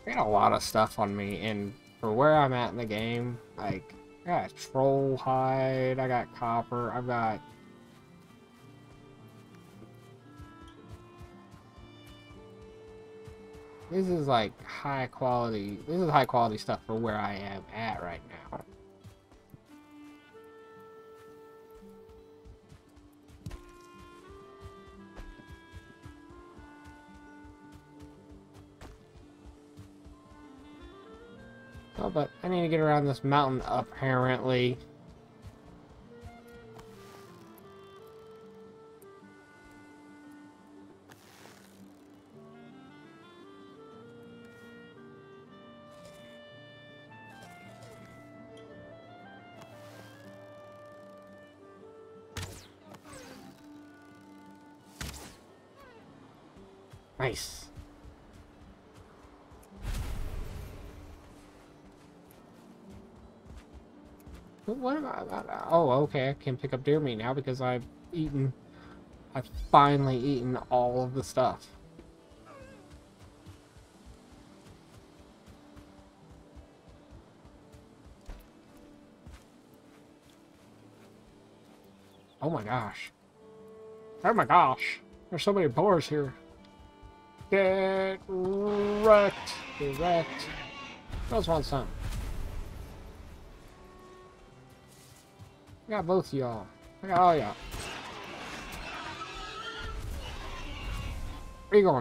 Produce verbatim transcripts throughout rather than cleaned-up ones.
I got a lot of stuff on me, and for where I'm at in the game, like, I got troll hide, I got copper, I've got... This is like high quality, this is high quality stuff for where I am at right now. Oh, but I need to get around this mountain, apparently. Nice. What am I? Oh, okay. I can pick up deer meat now because I've eaten. I've finally eaten all of the stuff. Oh my gosh. Oh my gosh. There's so many boars here. Get wrecked. Get wrecked. Who else wants some? I got both of y'all. I got all y'all. Where you going?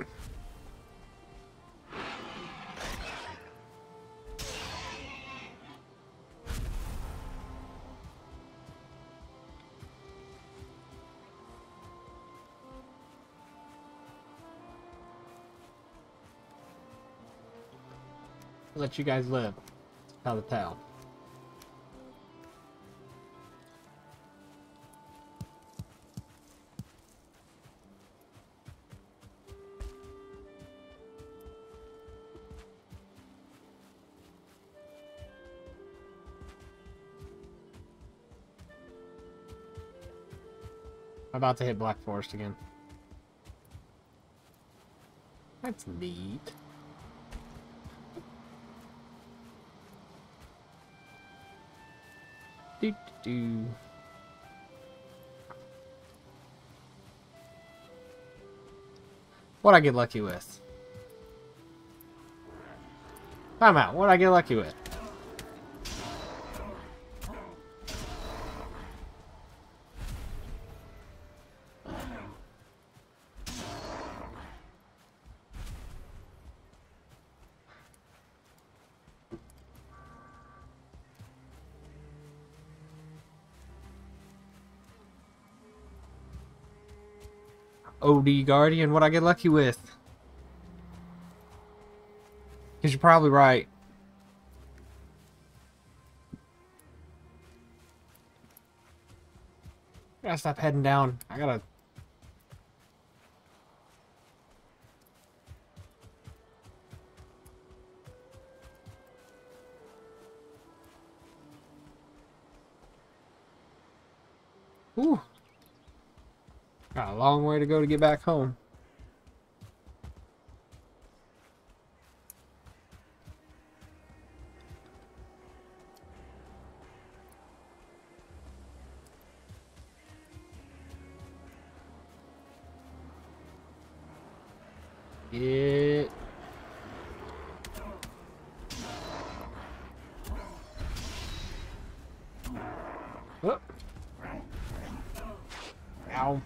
I'll let you guys live. Tell the tale. I'm about to hit Black Forest again. That's neat. Do, do, do. What'd I get lucky with? Time out. What'd I get lucky with? O D Guardian, what I get lucky with? Because you're probably right. I gotta stop heading down. I gotta... Ooh. Got a long way to go to get back home. It... Oh. Ow.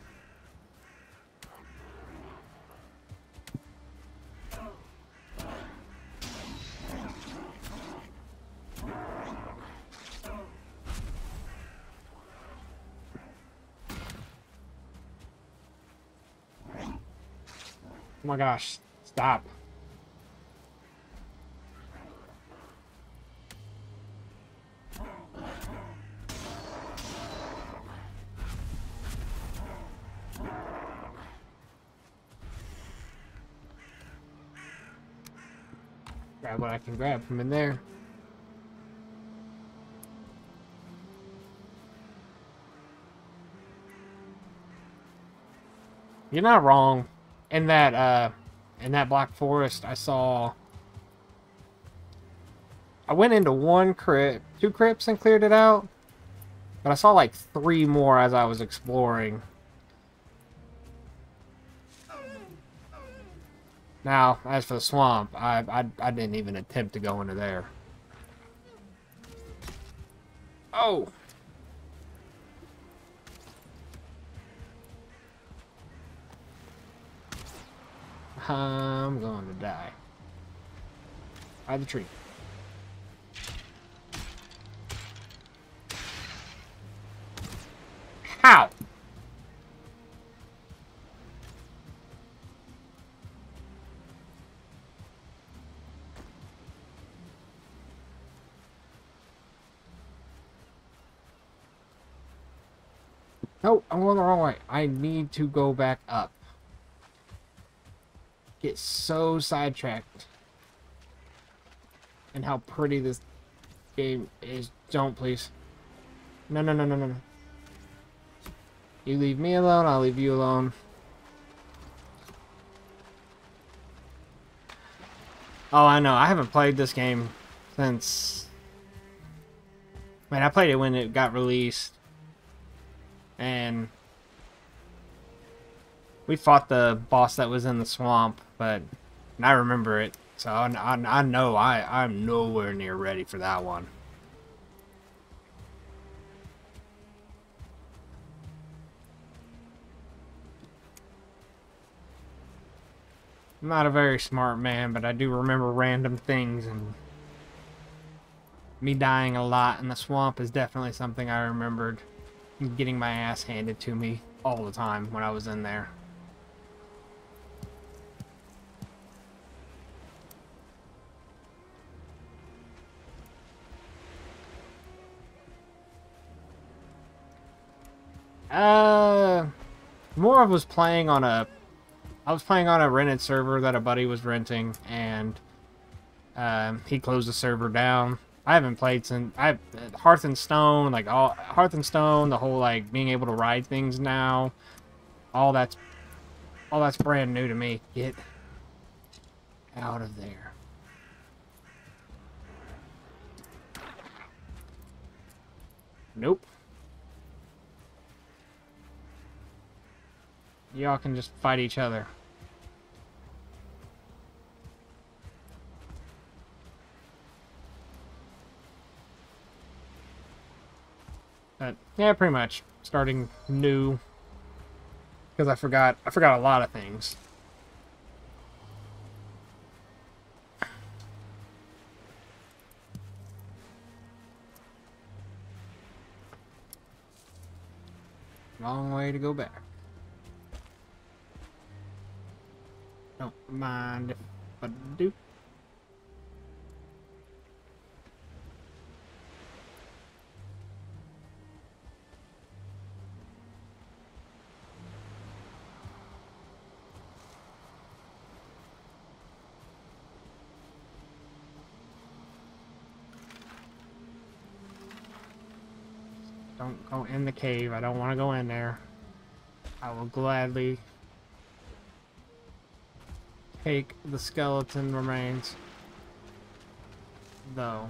Oh my gosh, stop. Grab what I can grab from in there. You're not wrong. In that, uh, in that Black Forest, I saw I went into one crypt, two crypts and cleared it out. But I saw like three more as I was exploring. Now, as for the swamp, I, I, I didn't even attempt to go into there. Oh! I'm going to die. By the tree. How? No, I'm going the wrong way. I need to go back up. Get so sidetracked. And how pretty this game is. Don't, please. No, no, no, no, no, no. You leave me alone, I'll leave you alone. Oh, I know. I haven't played this game since... Man, I played it when it got released. And... we fought the boss that was in the swamp, but... and I remember it. So I, I, I know I, I'm nowhere near ready for that one. I'm not a very smart man, but I do remember random things, and me dying a lot in the swamp is definitely something I remembered. Getting my ass handed to me all the time when I was in there. Uh, more of was playing on a I was playing on a rented server that a buddy was renting, and um, he closed the server down. I haven't played since I Hearth and Stone, like all Hearth and Stone, the whole like being able to ride things now. All that's all that's brand new to me. Get out of there. Nope. Y'all can just fight each other. But yeah, pretty much starting new, because I forgot I forgot a lot of things. Long way to go back. Don't mind if I do. Don't go in the cave. I don't want to go in there. I will gladly take the skeleton remains, though.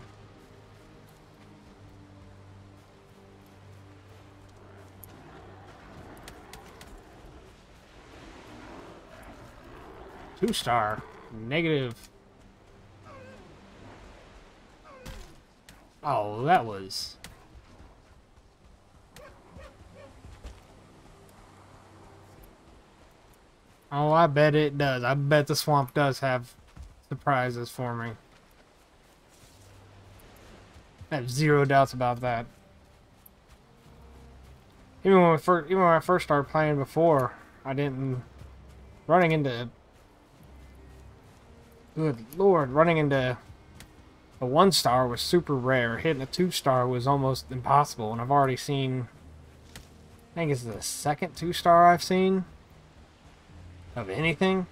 Two star. Negative. Oh, that was... Oh, I bet it does. I bet the swamp does have surprises for me. I have zero doubts about that. Even when, we first, even when I first started playing before, I didn't... Running into... Good lord, running into a one star was super rare. Hitting a two star was almost impossible, and I've already seen... I think it's the second two star I've seen of anything.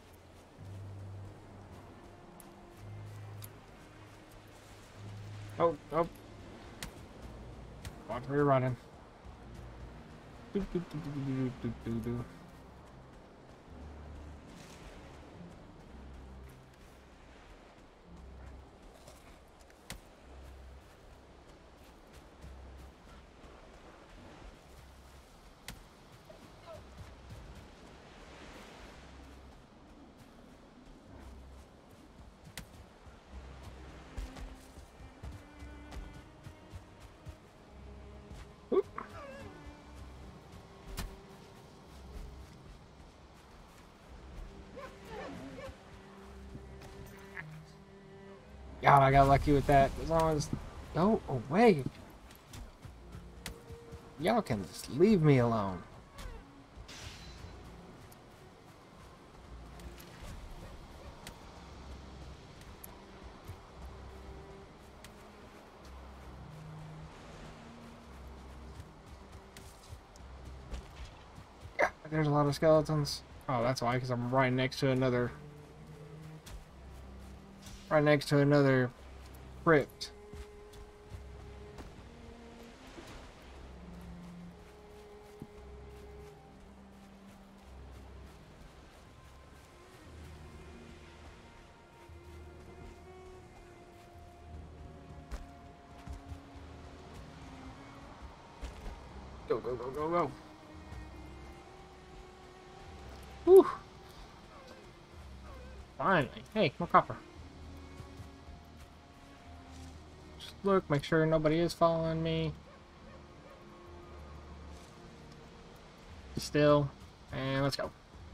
Oh, oh. Watch where you're running. Doo, doo, doo, doo, doo, doo, doo. God, I got lucky with that. As long as... Go away. Y'all can just leave me alone. Yeah, there's a lot of skeletons. Oh, that's why, because I'm right next to another... Right next to another crypt. Go, go, go, go, go. Whew. Finally. Hey, more copper. Just look, make sure nobody is following me. Still. And let's go.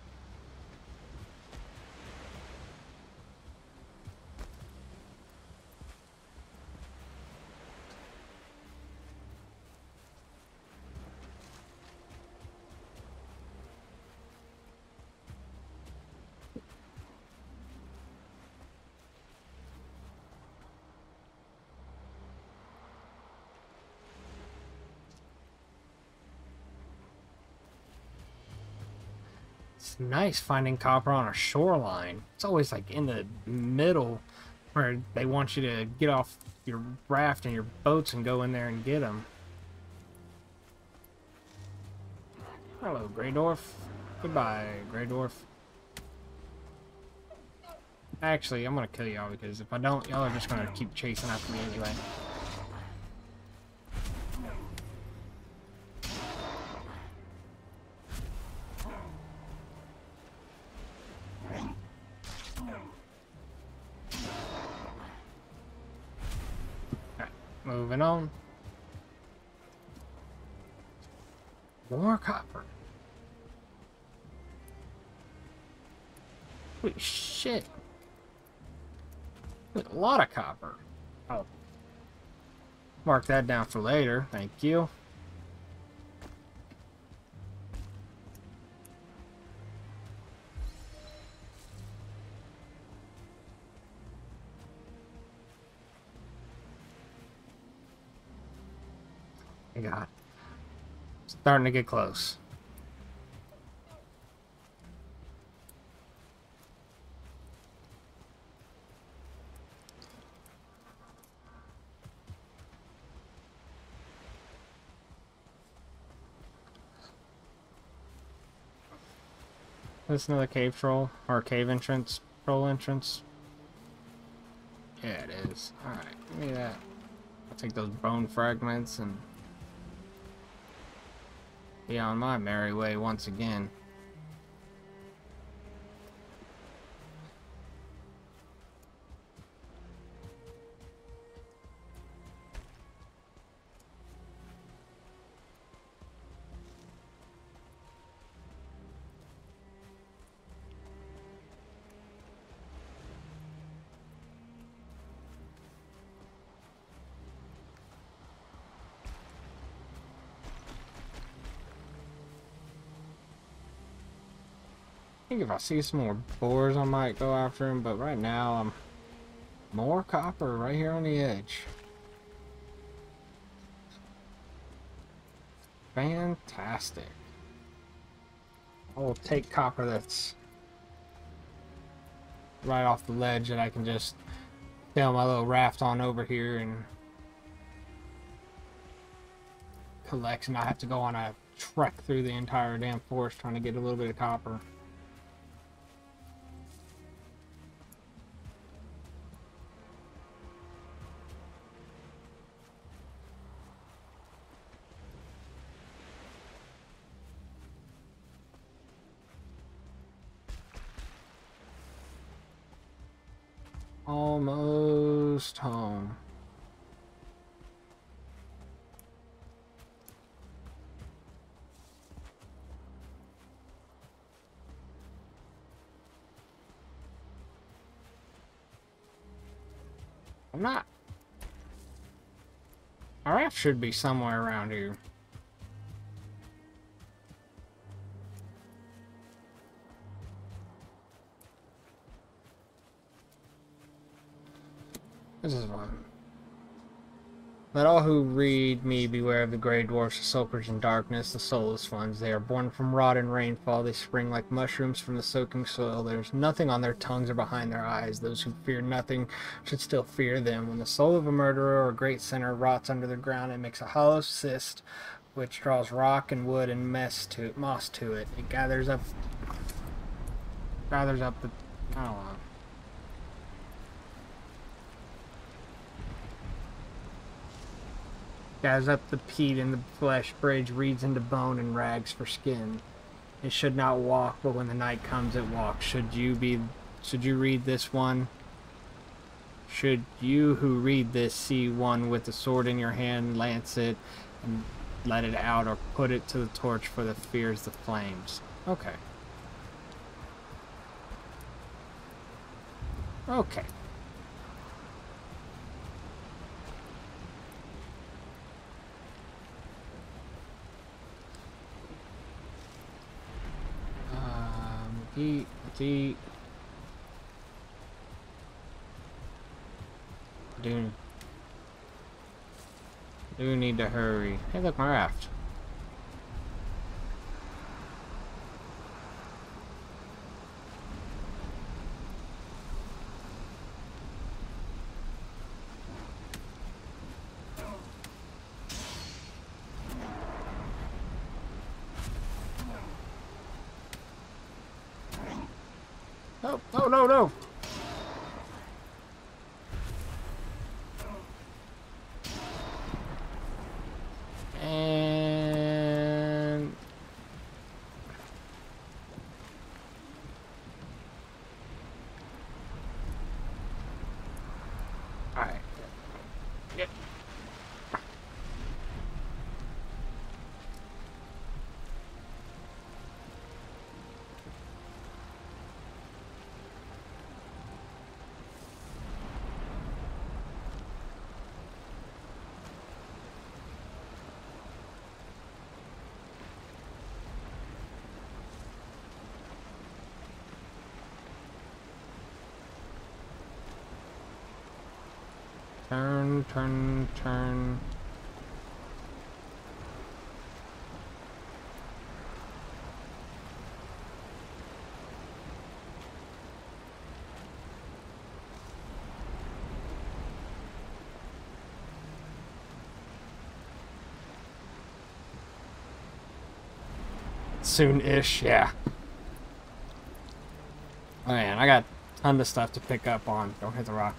It's nice finding copper on a shoreline. It's always like in the middle where they want you to get off your raft and your boats and go in there and get them. Hello, Grey Dwarf. Goodbye, Grey Dwarf. Actually, I'm gonna kill y'all because if I don't, y'all are just gonna keep chasing after me anyway. Alright, moving on. More copper. Holy shit. A lot of copper. Oh. Mark that down for later. Thank you. My God. Starting to get close. Is this another cave troll? Or cave entrance? Troll entrance? Yeah, it is. Alright, give me that. I'll take those bone fragments and be on my merry way once again. I think if I see some more boars, I might go after him, but right now, I'm more copper right here on the edge. Fantastic. I will take copper that's right off the ledge that I can just sail my little raft on over here and collect, and I have to go on a trek through the entire damn forest trying to get a little bit of copper. Almost home. I'm not... Our raft should be somewhere around here. This is one. Let all who read me beware of the grey dwarfs, the sulkers in darkness, the soulless ones. They are born from rot and rainfall. They spring like mushrooms from the soaking soil. There's nothing on their tongues or behind their eyes. Those who fear nothing should still fear them. When the soul of a murderer or a great sinner rots under the ground, it makes a hollow cyst, which draws rock and wood and mess to moss to it. It gathers up, gathers up the, I don't know. Gathers up the peat in the flesh, braids reeds into bone and rags for skin. It should not walk, but when the night comes, it walks. Should you be, should you read this one? Should you who read this see one with a sword in your hand, lance it, and let it out, or put it to the torch for the fears the flames? Okay. Okay. Eat, let's eat. Do, do need to hurry. Hey, look, my raft. No, no, no, no. And all right. Yep. Turn, turn, turn. Soon-ish, yeah. Oh man, I got a ton of stuff to pick up on. Don't hit the rock.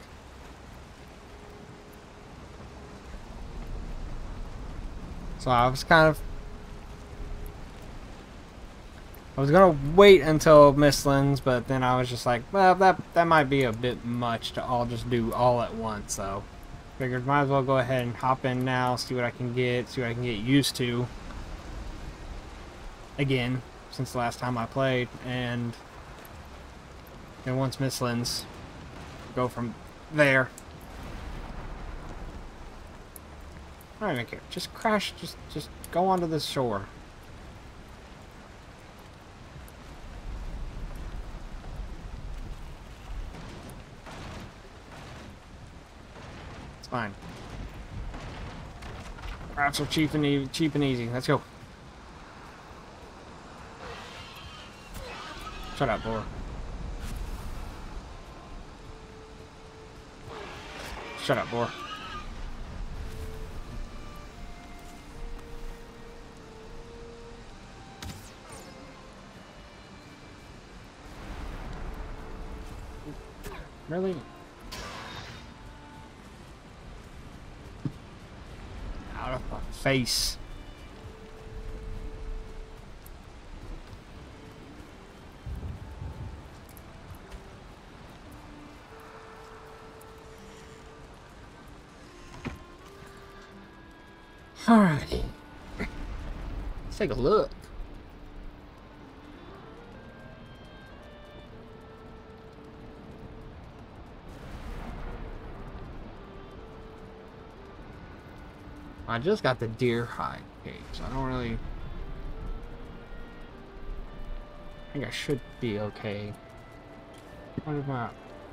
So I was kind of... I was gonna wait until Mistlands, but then I was just like, well, that that might be a bit much to all just do all at once, so... Figured might as well go ahead and hop in now, see what I can get, see what I can get used to. Again, since the last time I played, and... And once Mistlands, go from there. I don't even care. Just crash. Just, just go onto the shore. It's fine. Rafts are cheap and e cheap and easy. Let's go. Shut up, boy. Shut up, boy. Really? Out of my face. Alrighty. Let's take a look. I just got the deer hide cage, so I don't really... I think I should be okay. What about...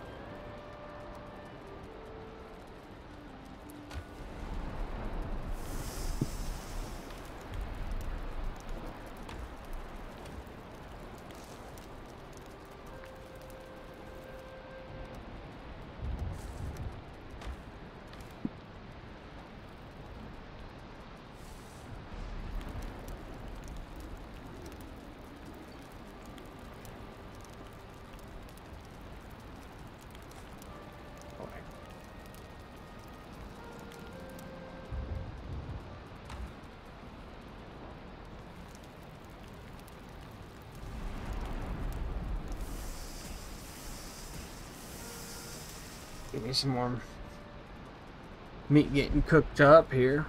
Give me some more meat getting cooked up here.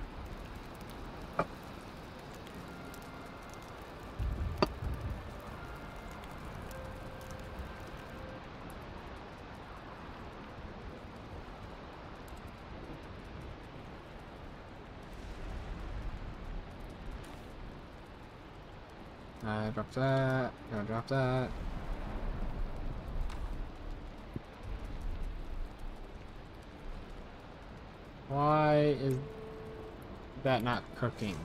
Uh, drop that. Gonna drop that. Why is that not cooking?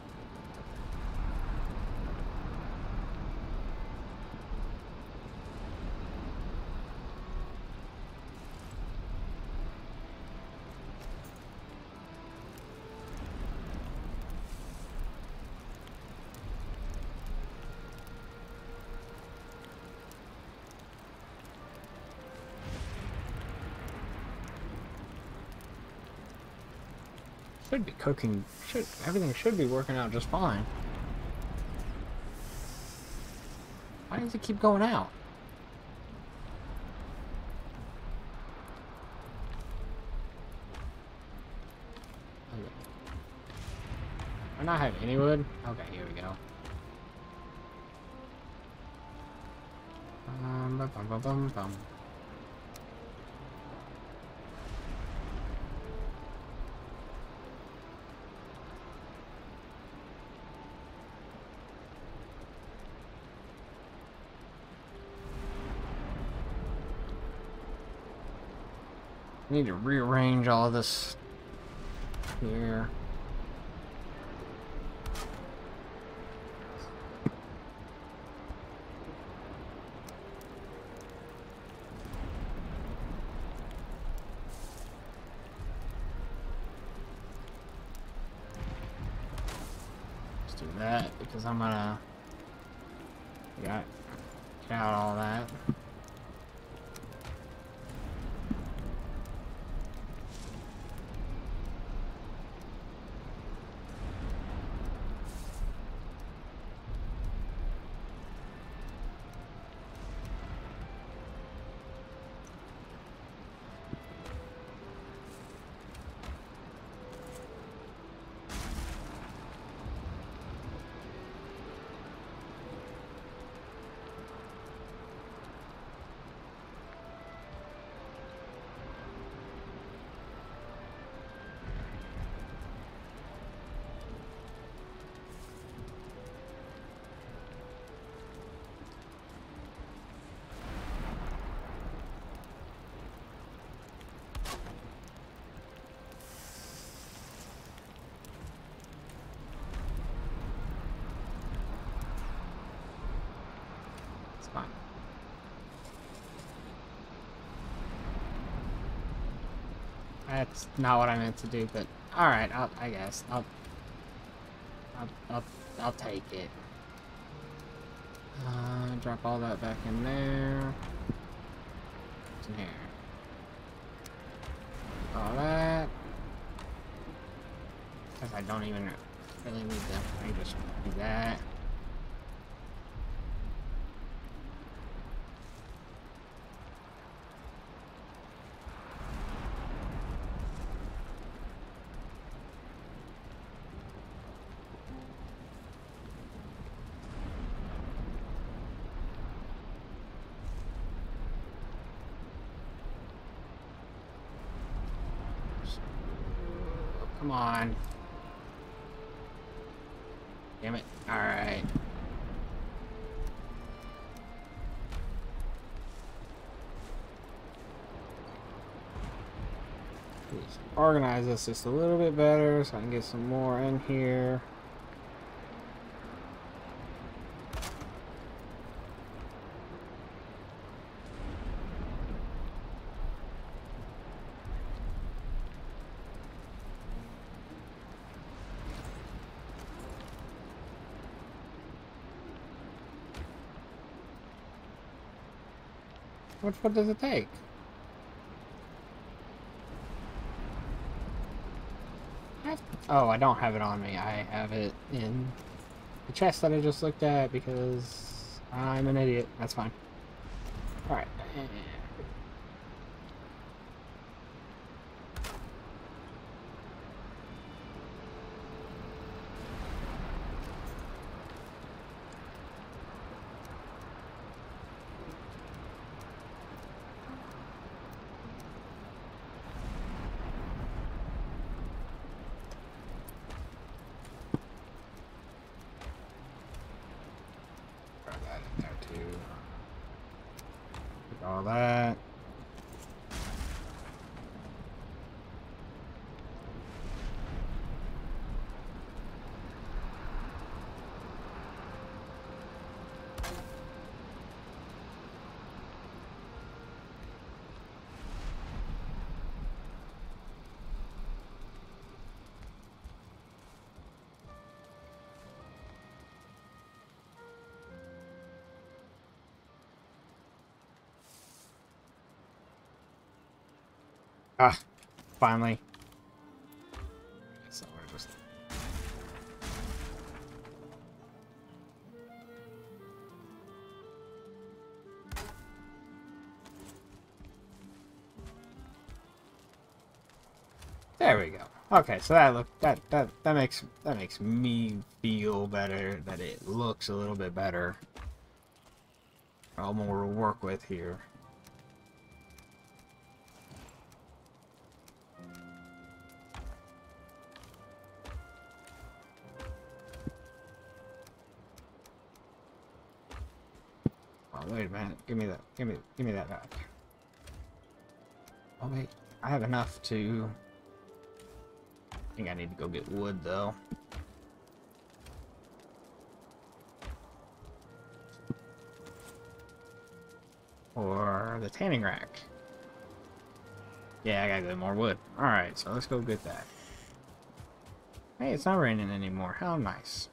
Should be cooking. Should everything should be working out just fine. Why does it keep going out? Okay. Do I not have any wood? Okay, here we go. Um, bum, bum, bum, bum, bum. I need to rearrange all of this here. Let's do that because I'm gonna got get out all that. Fine. That's not what I meant to do, but all right. I'll, I guess I'll, I'll, I'll, I'll take it. Uh, drop all that back in there. What's in here? All that. Because I don't even really need them. I can just do that. Come on. Damn it. Alright. Just organize this just a little bit better so I can get some more in here. What, what does it take? I, oh, I don't have it on me. I have it in the chest that I just looked at because I'm an idiot. That's fine. Alright. All that. Ah, finally. So we're just... There we go. Okay, so that look that that that makes that makes me feel better that it looks a little bit better. All more to work with here. Oh, wait a minute. Give me that. Give me give me that back. Oh wait, I have enough to... I think I need to go get wood though. Or the tanning rack. Yeah, I gotta get more wood. Alright, so let's go get that. Hey, it's not raining anymore. How nice.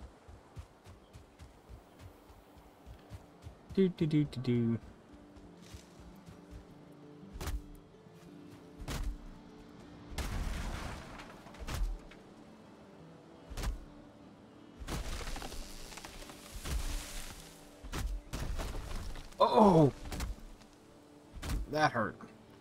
Do do do do do. Oh! That hurt.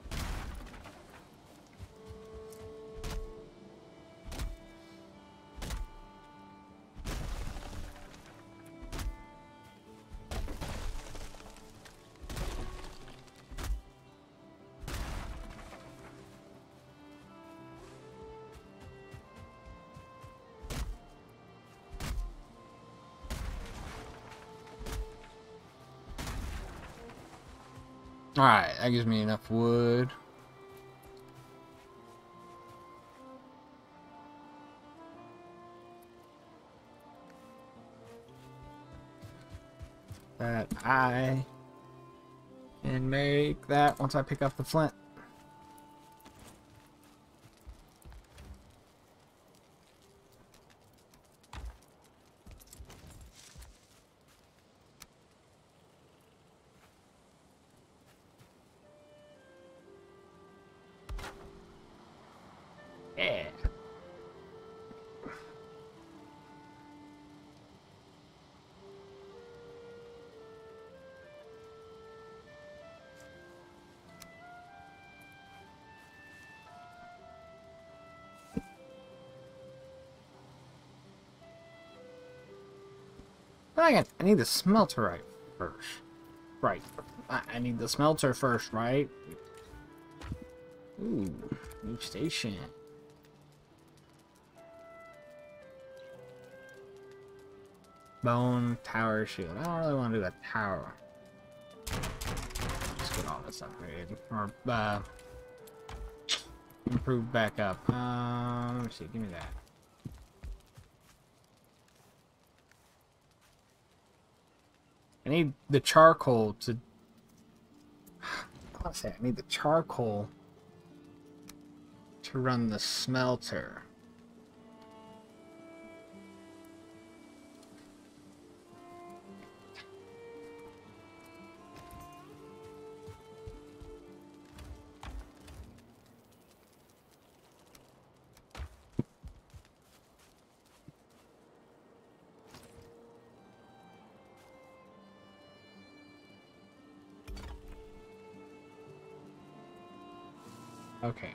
Alright, that gives me enough wood. That I can make that once I pick up the flint. Yeah. But again, I need the smelter right first. Right. I, I need the smelter first, right? Ooh, new station. Bone tower shield. I don't really want to do a tower. Let's get all this upgraded. Or, uh, improve back up. Um, let me see. Give me that. I need the charcoal to... I want to say I need the charcoal to run the smelter. Okay.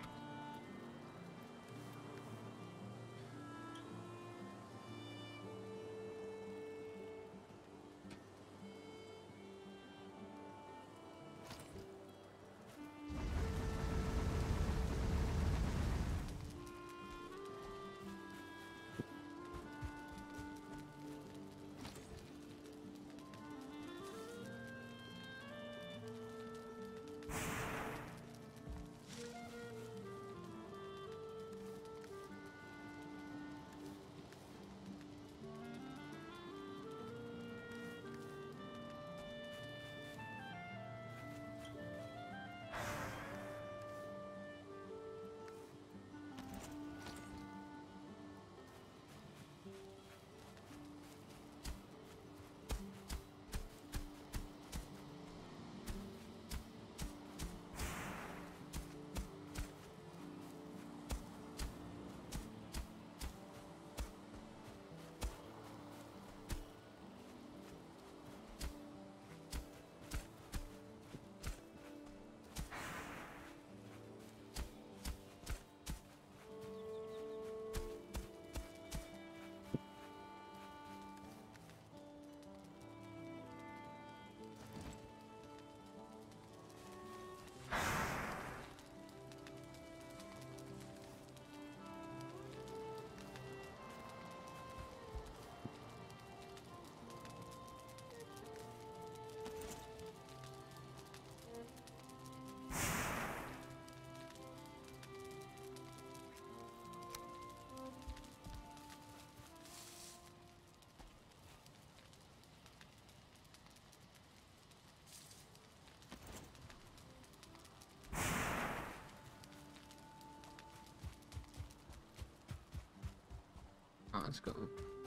Oh, let's go.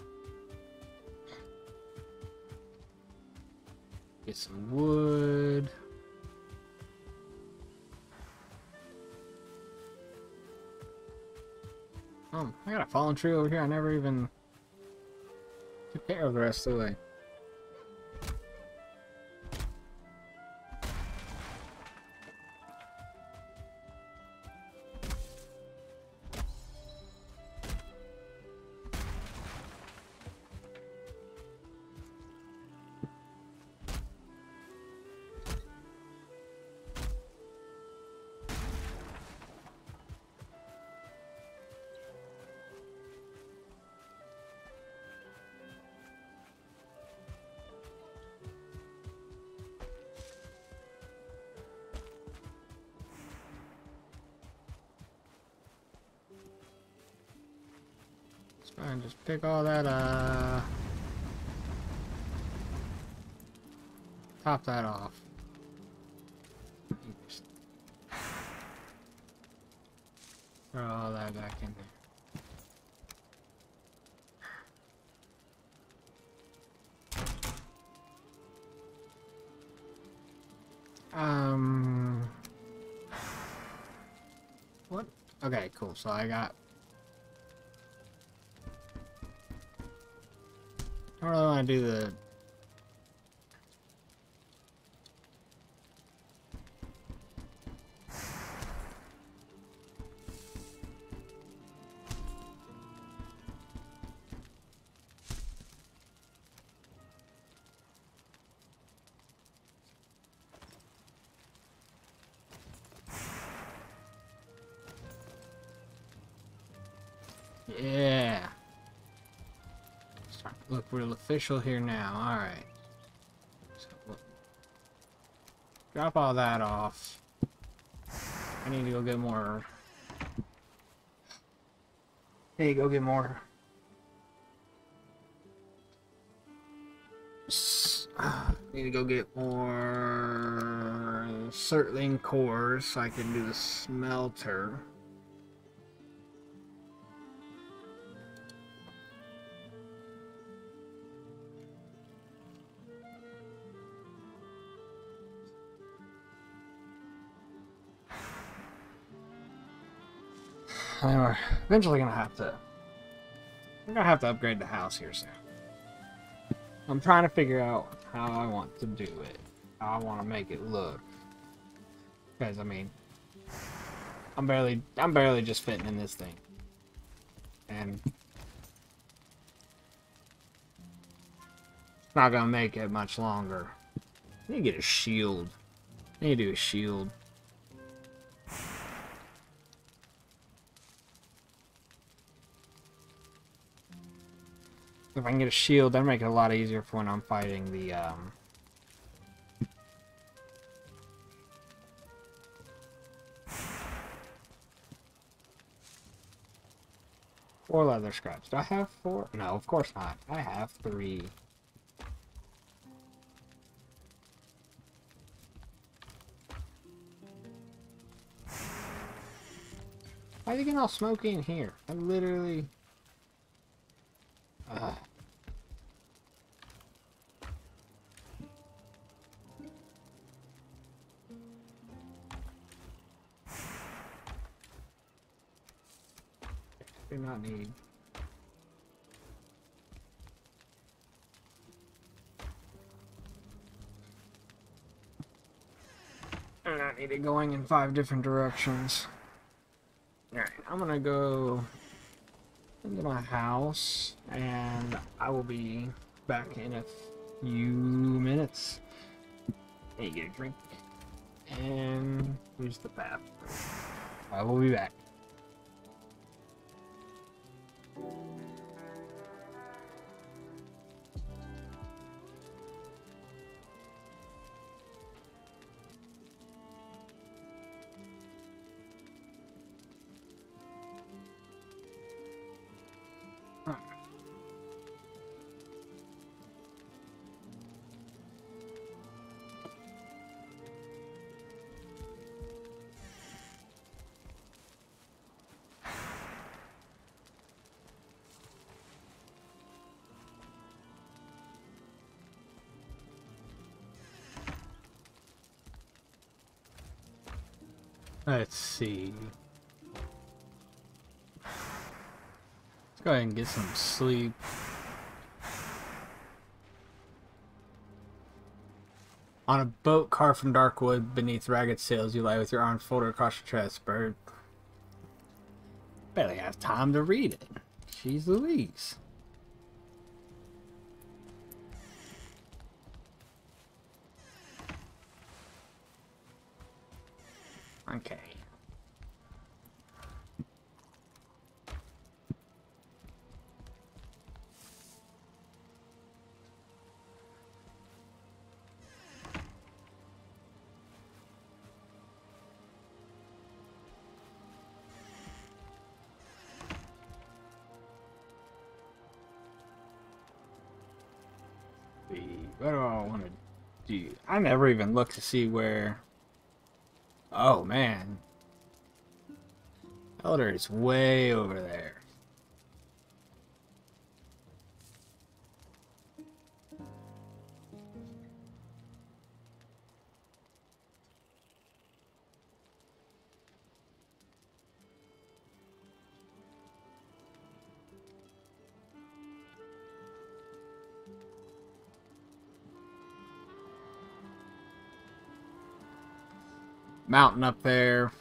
Get some wood. Oh, I got a fallen tree over here. I never even took care of the rest of the way. And just pick all that uh top that off. Just throw all that back in there. Um what? Okay, cool. So I got I don't really want to do the yeah. Starting to look real official here now. Alright. So, drop all that off. I need to go get more. I need to go get more. I need to go get more Certling cores so I can do the smelter. And we're eventually gonna have to. We're gonna have to upgrade the house here soon. I'm trying to figure out how I want to do it. How I want to make it look. Because I mean, I'm barely, I'm barely just fitting in this thing, and it's not gonna make it much longer. I need to get a shield. I need to do a shield. If I can get a shield, that'll make it a lot easier for when I'm fighting the, um... four leather scraps. Do I have four? No, of course not. I have three. Why are you getting all smoky in here? I literally... Uh. Do not need. Do not need it going in five different directions. Alright, I'm gonna go into my house, and I will be back in a few minutes. Hey, get a drink, and use the bathroom. I will be back. Let's see. Let's go ahead and get some sleep. On a boat carved from dark wood beneath ragged sails, you lie with your arms folded across your chest, bird. Barely have time to read it. Jeez Louise. Okay. What do I want to do? I never even looked to see where... Oh, man. Elder is way over there. Mountain up there.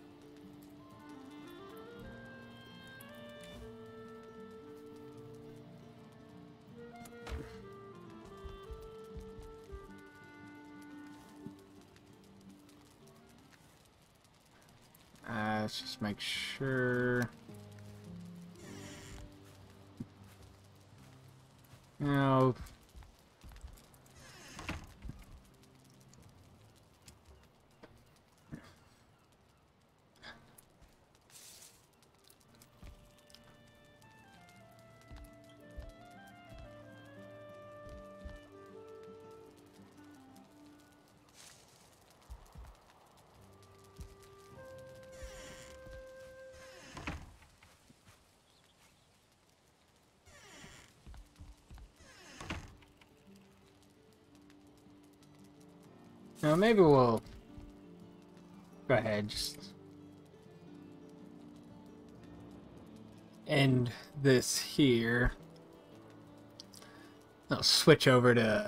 Uh, let's just make sure. You know... Now maybe we'll go ahead, just end this here. I'll switch over to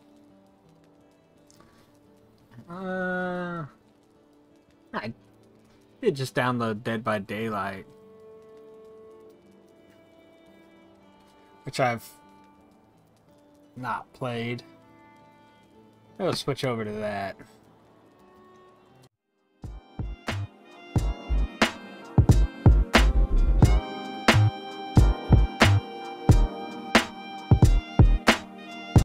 uh I did just download Dead by Daylight, which I've not played. I'll switch over to that.